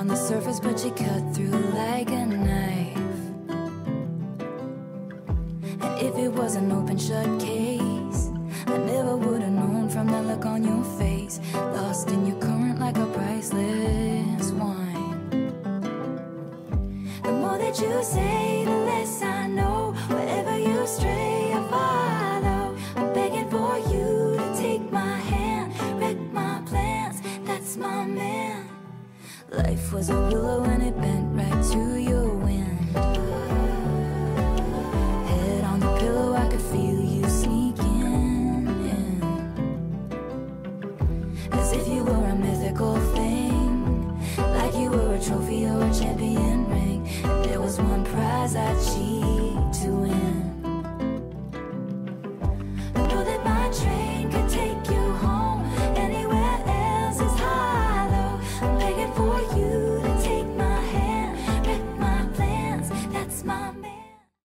the surface, but you cut through like a knife. And if it was an open shut case, I never would have known from that look on your face. Lost in your current like a priceless wine. The more that you say, the less I know. Wherever you stray, I follow. I'm begging for you to take my hand, wreck my plans, that's my man. Life was a willow and it bent right to your